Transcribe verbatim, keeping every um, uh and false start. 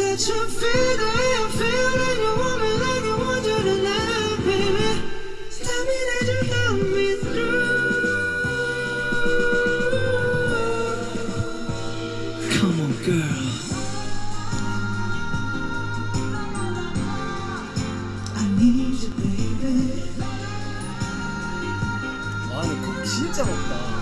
that you feel the way I feel, and you want me like I want you tonight, baby. Tell me that you got me through. Come on, girl. I need you, baby. 아니 곡 진짜 높다.